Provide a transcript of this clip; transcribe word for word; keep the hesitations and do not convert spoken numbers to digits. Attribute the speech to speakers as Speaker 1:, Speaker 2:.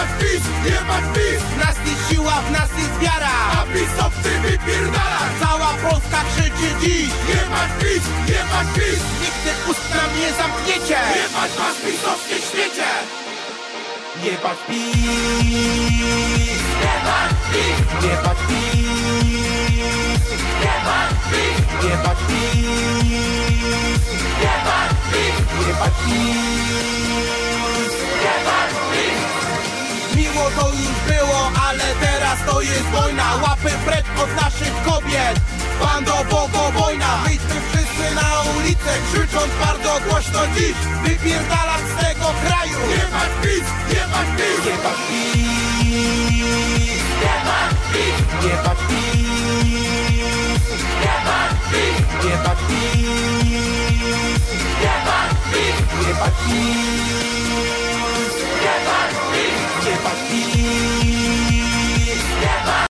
Speaker 1: Jebać PiS, jebać PiS.
Speaker 2: W nas jest siła, w nas jest wiara,
Speaker 1: A pisowcy wypierdalać.
Speaker 2: cała Polska krzyczy dziś.
Speaker 1: Jebać PiS, jebać PiS.
Speaker 2: Nigdy ust nam nie zamkniecie.
Speaker 1: Jebać was pisowskie śmiecie.
Speaker 2: Jebać PiS,
Speaker 1: Jebać PiS,
Speaker 2: jebać PiS,
Speaker 1: jebać PiS,
Speaker 2: jebać PiS,
Speaker 1: jebać PiS,
Speaker 2: jebać PiS.
Speaker 1: jebać PiS.
Speaker 2: Miło to już było, ale teraz to jest wojna. Łapy precz od naszych kobiet, bando bogo wojna. Wyjdźmy wszyscy na ulicę, krzycząc bardzo głośno dziś. Wypierdalać z tego kraju.
Speaker 1: Jebać PiS, jebać PiS,
Speaker 2: Jebać PiS,
Speaker 1: jebać PiS,
Speaker 2: jebać PiS,
Speaker 1: jebać PiS,
Speaker 2: jebać PiS,
Speaker 1: jebać PiS.
Speaker 2: jebać PiS.